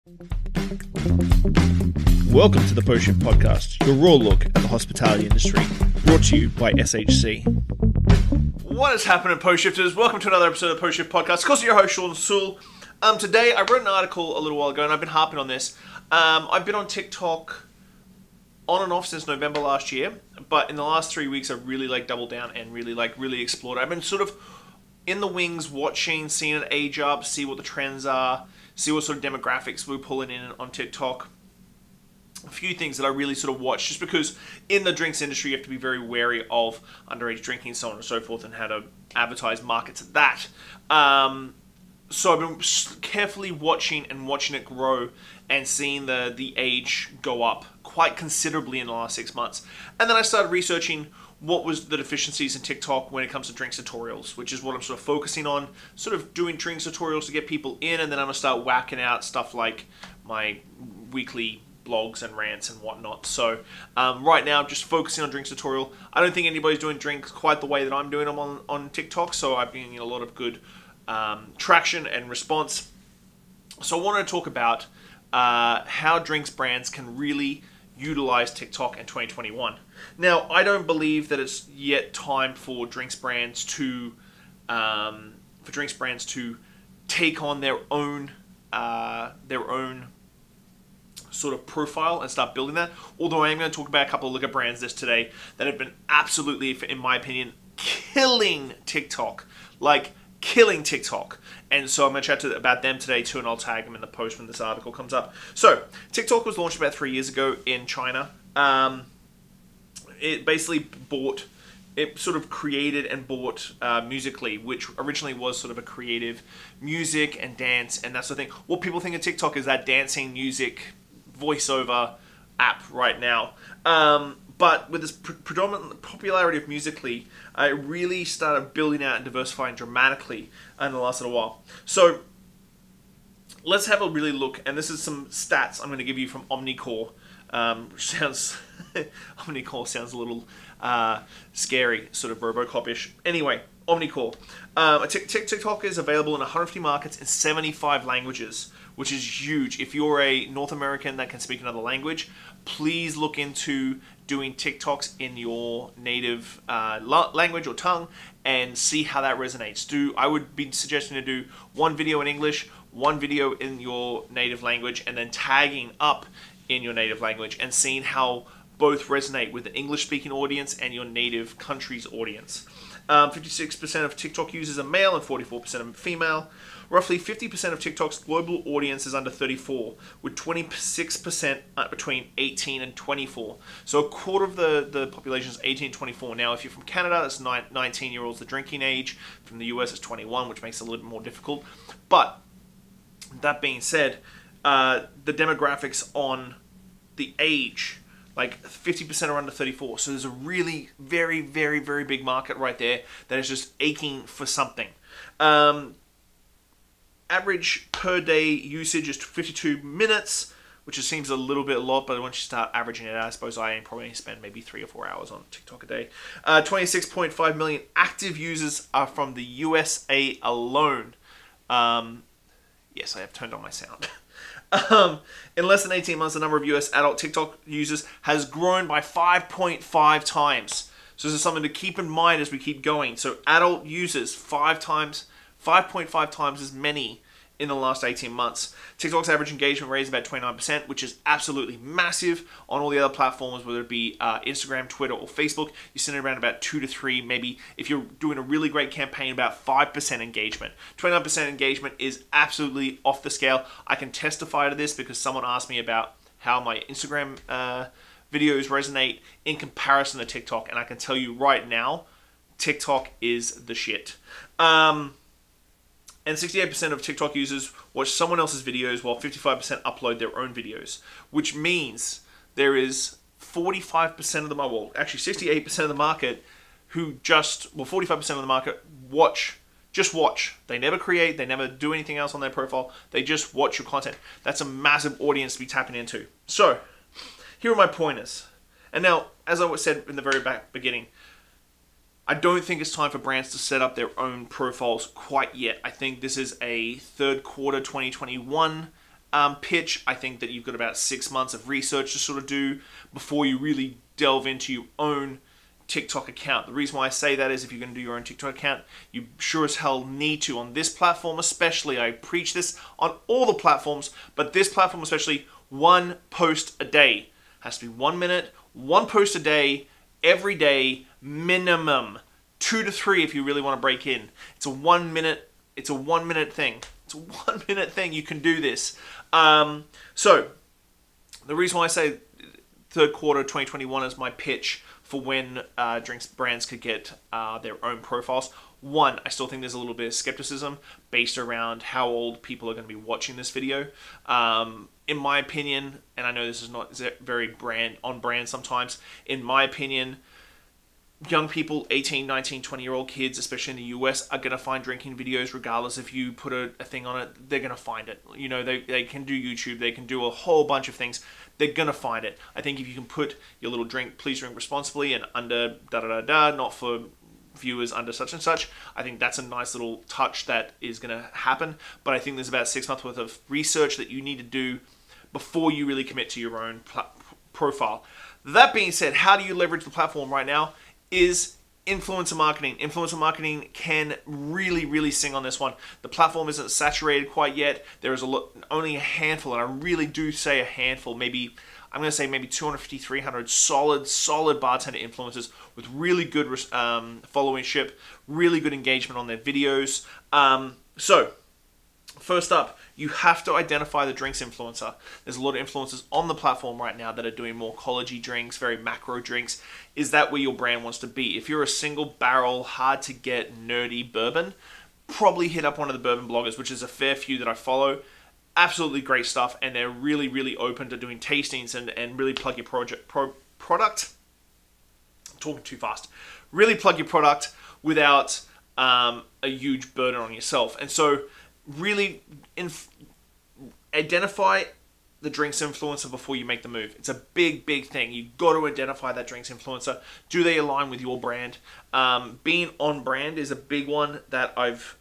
Welcome to the Post Shift Podcast, your raw look at the hospitality industry, brought to you by SHC. What is happening, Post Shifters? Welcome to another episode of the Post Shift Podcast. Of course, your host, Shawn Soole. Today, I wrote an article a little while ago, and I've been harping on this. I've been on TikTok on and off since November last year, but in the last 3 weeks, I've really doubled down and really explored it. I've been sort of in the wings watching, seeing it age up, see what the trends are, see what sort of demographics we're pulling in on TikTok. A few things that I really sort of watch, just because in the drinks industry you have to be very wary of underage drinking, so on and so forth, and how to advertise, market to that. So I've been carefully watching it grow and seeing the age go up quite considerably in the last 6 months. And then I started researching what was the deficiencies in TikTok when it comes to drinks tutorials, which is what I'm sort of focusing on, sort of doing drinks tutorials to get people in, and then I'm going to start whacking out stuff like my weekly blogs and rants and whatnot. So right now I'm just focusing on drinks tutorial. I don't think anybody's doing drinks quite the way that I'm doing them on TikTok, so I've been getting a lot of good traction and response. So I want to talk about how drinks brands can really utilize TikTok in 2021. Now, I don't believe that it's yet time for drinks brands to take on their own sort of profile and start building that. Although I am going to talk about a couple of liquor brands this today that have been absolutely, in my opinion, killing TikTok. Like, killing TikTok. And so I'm going to chat about them today too, and I'll tag them in the post when this article comes up. So, TikTok was launched about 3 years ago in China. It basically sort of created and bought Musical.ly, which originally was sort of a creative music and dance and that sort of thing. What people think of TikTok is that dancing music voiceover app right now. But with this predominant popularity of Musical.ly, it really started building out and diversifying dramatically in the last little while. So let's have a really look, and this is some stats I'm going to give you from Omnicore. Omnicore sounds a little scary, sort of Robocop-ish. Anyway, Omnicore. TikTok is available in 150 markets in 75 languages, which is huge. If you're a North American that can speak another language, please look into doing TikToks in your native language or tongue and see how that resonates. I would be suggesting to do one video in English, one video in your native language, and then tagging up in your native language and seeing how both resonate with the English-speaking audience and your native country's audience. 56% of TikTok users are male and 44% are female. Roughly 50% of TikTok's global audience is under 34, with 26% between 18 and 24. So a quarter of the population is 18 and 24. Now, if you're from Canada, that's 19-year-olds the drinking age. From the US, it's 21, which makes it a little bit more difficult. But that being said, the demographics on the age, like 50% are under 34. So there's a really very, very, very big market right there that is just aching for something. Average per day usage is 52 minutes, which just seems a little bit a lot, but once you start averaging it out, I suppose I probably spend maybe 3 or 4 hours on TikTok a day. 26.5 million active users are from the USA alone. Yes, I have turned on my sound. In less than 18 months, the number of US adult TikTok users has grown by 5.5 times. So this is something to keep in mind as we keep going. So adult users, 5.5 times as many in the last 18 months. TikTok's average engagement rate is about 29%, which is absolutely massive. On all the other platforms, whether it be Instagram, Twitter, or Facebook, you're sitting around about 2 to 3, maybe if you're doing a really great campaign, about 5% engagement. 29% engagement is absolutely off the scale. I can testify to this because someone asked me about how my Instagram videos resonate in comparison to TikTok, and I can tell you right now, TikTok is the shit. And 68% of TikTok users watch someone else's videos while 55% upload their own videos, which means there is 45% of the market, well, actually 68% of the market who 45% of the market just watch. They never create, they never do anything else on their profile, they just watch your content. That's a massive audience to be tapping into. So, here are my pointers. And now, as I said in the very beginning, I don't think it's time for brands to set up their own profiles quite yet. I think this is a third quarter 2021 pitch, I think that you've got about 6 months of research to sort of do before you really delve into your own TikTok account. The reason why I say that is if you're going to do your own TikTok account, you sure as hell need to. On this platform especially, I preach this on all the platforms, but this platform especially, 1 post a day. Has to be 1 minute, 1 post a day, every day, minimum 2 to 3 if you really want to break in. It's a 1 minute thing. It's a 1 minute thing. You can do this. So the reason why I say third quarter 2021 is my pitch for when drinks brands could get their own profiles. One, I still think there's a little bit of skepticism based around how old people are going to be watching this video. In my opinion, and I know this is not very on brand sometimes, in my opinion, young people, 18, 19, 20-year-old kids, especially in the US, are going to find drinking videos regardless if you put a thing on it. They're going to find it. You know, they can do YouTube. They can do a whole bunch of things. They're going to find it. I think if you can put your little drink, please drink responsibly, and under da-da-da-da, not for viewers under such and such, I think that's a nice little touch that is going to happen. But I think there's about 6 months worth of research that you need to do before you really commit to your own profile. That being said, how do you leverage the platform right now is influencer marketing. Influencer marketing can really, really sing on this one. The platform isn't saturated quite yet. There is only a handful, and I really do say a handful, maybe, I'm going to say maybe 250, 300 solid bartender influencers with really good followership, really good engagement on their videos. So, first up, you have to identify the drinks influencer. There's a lot of influencers on the platform right now that are doing more college-y drinks, very macro drinks. Is that where your brand wants to be? If you're a single barrel, hard to get, nerdy bourbon, probably hit up one of the bourbon bloggers, which is a fair few that I follow. Absolutely great stuff, and they're really, really open to doing tastings and really plug your product. I'm talking too fast. Really plug your product without a huge burden on yourself. And so really identify the drinks influencer before you make the move. It's a big, big thing. You've got to identify that drinks influencer. Do they align with your brand? Being on brand is a big one that I've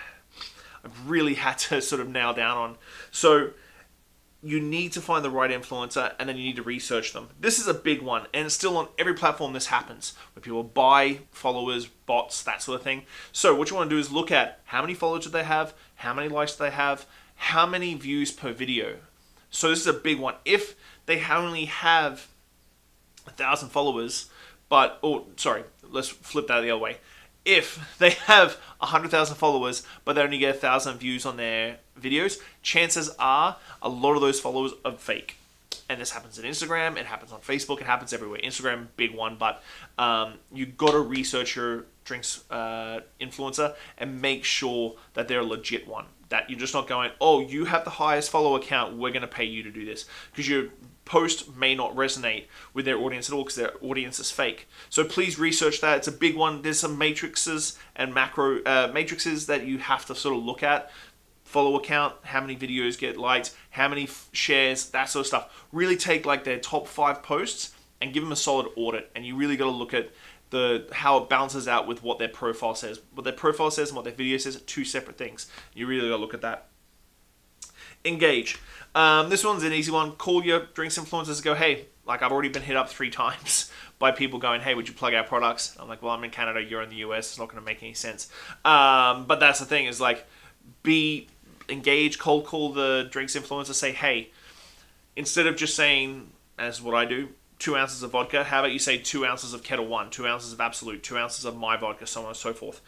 really had to sort of nail down on. So you need to find the right influencer, and then you need to research them. This is a big one, and it's still on every platform this happens, where people buy followers, bots, that sort of thing. So what you want to do is look at how many followers do they have, how many likes do they have, how many views per video. So this is a big one. If they only have 1,000 followers, let's flip that the other way. If they have 100,000 followers, but they only get 1,000 views on their videos, chances are a lot of those followers are fake. And this happens on Instagram, it happens on Facebook, it happens everywhere. Instagram, big one, but you've got to research your drinks influencer and make sure that they're a legit one. That you're just not going, oh, you have the highest follower count, we're going to pay you to do this. Because your post may not resonate with their audience at all because their audience is fake. So please research that. It's a big one. There's some matrices and macro matrices that you have to sort of look at. Follower count, how many videos get liked, how many shares, that sort of stuff. Really take like their top 5 posts and give them a solid audit. And you really got to look at how it balances out with what their profile says. What their profile says and what their video says are 2 separate things. You really got to look at that. Engage. This one's an easy one. Call your drinks influencers and go, hey, like I've already been hit up 3 times by people going, hey, would you plug our products? I'm like, well, I'm in Canada, you're in the US, it's not going to make any sense. But that's the thing, is like, be engaged, cold call the drinks influencer, say, hey, instead of just saying, and this is what I do, 2 ounces of vodka, how about you say 2 ounces of Kettle One, 2 ounces of Absolute, 2 ounces of my vodka, so on and so forth.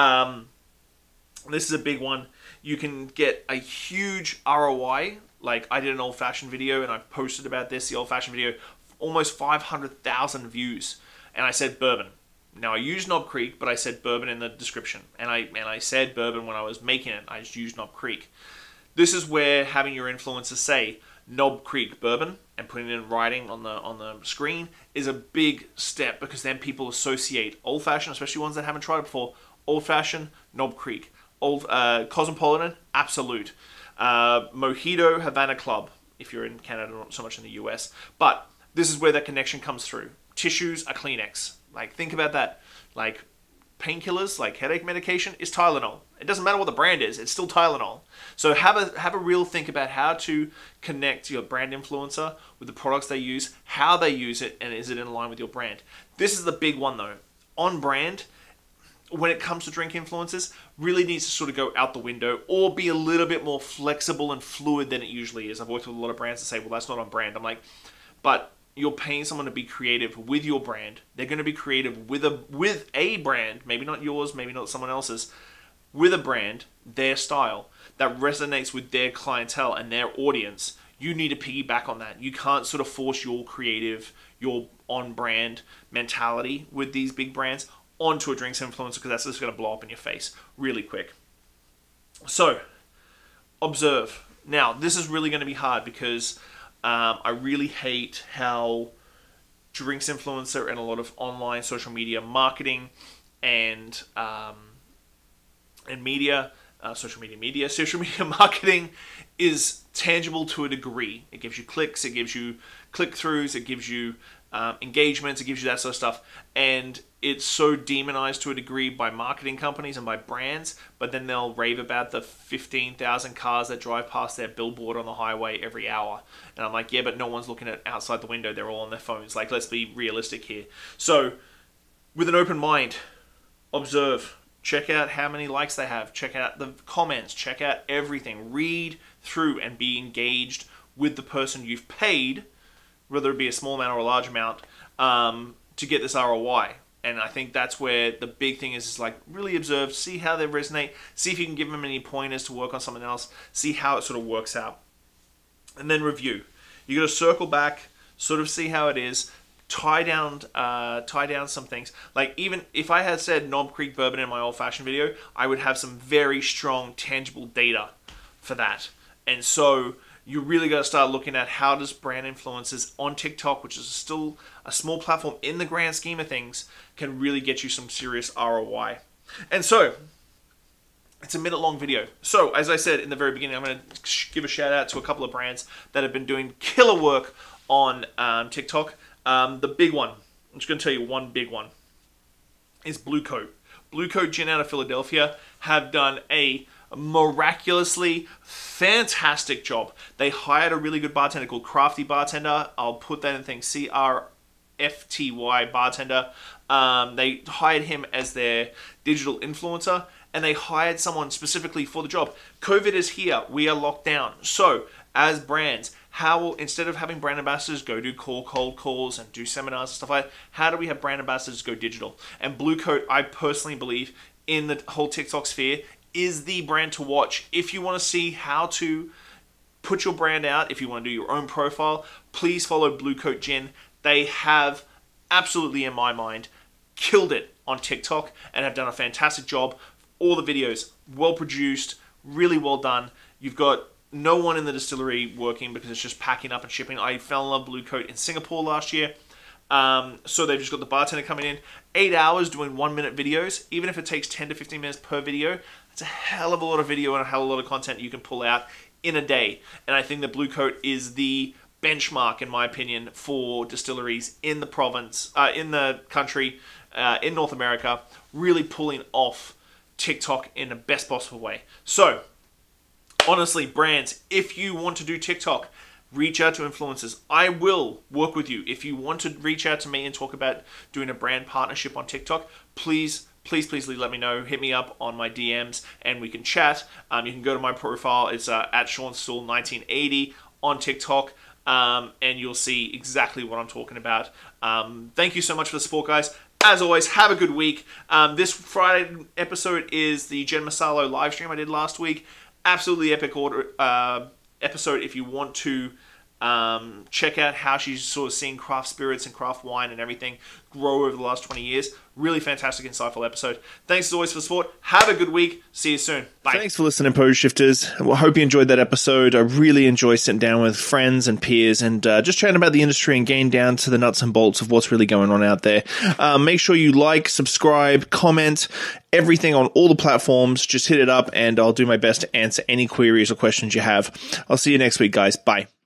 This is a big one. You can get a huge ROI. Like, I did an old-fashioned video, and I've posted about this, the old-fashioned video, almost 500,000 views, and I said bourbon. Now, I used Knob Creek, but I said bourbon in the description, and I said bourbon when I was making it. I just used Knob Creek. This is where having your influencers say Knob Creek bourbon and putting it in writing on the screen is a big step, because then people associate old-fashioned, especially ones that haven't tried it before, old-fashioned, Knob Creek. Cosmopolitan, Absolute. Mojito, Havana Club, if you're in Canada, not so much in the US. But this is where that connection comes through. Tissues, a Kleenex. Like, think about that. Like, painkillers, like headache medication, is Tylenol. It doesn't matter what the brand is, it's still Tylenol. So have a real think about how to connect your brand influencer with the products they use, how they use it, and is it in line with your brand. This is the big one though. On brand, when it comes to drink influencers, really needs to sort of go out the window or be a little bit more flexible and fluid than it usually is. I've worked with a lot of brands that say, well, that's not on brand. I'm like, but you're paying someone to be creative with your brand. They're going to be creative with a brand, maybe not yours, maybe not someone else's, with a brand, their style, that resonates with their clientele and their audience. You need to piggyback on that. You can't sort of force your creative, your on-brand mentality with these big brands onto a drinks influencer, because that's just going to blow up in your face really quick. So, observe. Now, this is really going to be hard because I really hate how drinks influencer and a lot of online social media marketing and media, social media marketing is tangible to a degree. It gives you clicks, it gives you click-throughs, it gives you engagements, it gives you that sort of stuff, and it's so demonized to a degree by marketing companies and by brands, but then they'll rave about the 15,000 cars that drive past their billboard on the highway every hour. And I'm like, yeah, but no one's looking at outside the window. They're all on their phones. Like, let's be realistic here. So, with an open mind, observe. Check out how many likes they have. Check out the comments. Check out everything. Read through and be engaged with the person you've paid, whether it be a small amount or a large amount, to get this ROI. And I think that's where the big thing is like really observe, see how they resonate, see if you can give them any pointers to work on something else, see how it sort of works out. And then review. You got to circle back, sort of see how it is, tie down some things. Like even if I had said Knob Creek Bourbon in my old-fashioned video, I would have some very strong, tangible data for that. And so you really got to start looking at how does brand influencers on TikTok, which is still a small platform in the grand scheme of things, can really get you some serious ROI. And so, it's a minute-long video. So, as I said in the very beginning, I'm going to give a shout-out to a couple of brands that have been doing killer work on TikTok. The big one, I'm just going to tell you one big one, is Blue Coat. Blue Coat Gin out of Philadelphia have done a miraculously fantastic job. They hired a really good bartender called Crafty Bartender. I'll put that in things, CRFTY Bartender. They hired him as their digital influencer, and they hired someone specifically for the job. COVID is here. We are locked down. So, as brands, instead of having brand ambassadors go do cold calls and do seminars and stuff like that, how do we have brand ambassadors go digital? And Blue Coat, I personally believe, in the whole TikTok sphere, is the brand to watch. If you want to see how to put your brand out, if you want to do your own profile, please follow Blue Coat Gin. They have absolutely, in my mind, killed it on TikTok and have done a fantastic job. All the videos, well produced, really well done. You've got no one in the distillery working because it's just packing up and shipping. I fell in love with Blue Coat in Singapore last year. So they've just got the bartender coming in, 8 hours doing 1-minute videos. Even if it takes 10 to 15 minutes per video, it's a hell of a lot of video and a hell of a lot of content you can pull out in a day. And I think that Blue Coat is the benchmark, in my opinion, for distilleries in the province, in the country, in North America, really pulling off TikTok in the best possible way. So, honestly, brands, if you want to do TikTok, reach out to influencers. I will work with you. If you want to reach out to me and talk about doing a brand partnership on TikTok, please let me know. Hit me up on my DMs and we can chat. You can go to my profile. It's at Shawn Soole 1980 on TikTok. And you'll see exactly what I'm talking about. Thank you so much for the support, guys. As always, have a good week. This Friday episode is the Jen Masalo live stream I did last week. Absolutely epic episode if you want to check out how she's sort of seen craft spirits and craft wine and everything grow over the last 20 years. Really fantastic, insightful episode. Thanks as always for the support. Have a good week. See you soon. Bye. Thanks for listening, Pose Shifters. Well, I hope you enjoyed that episode. I really enjoy sitting down with friends and peers and just chatting about the industry and getting down to the nuts and bolts of what's really going on out there. Make sure you like, subscribe, comment, everything on all the platforms. Just hit it up and I'll do my best to answer any queries or questions you have. I'll see you next week, guys. Bye.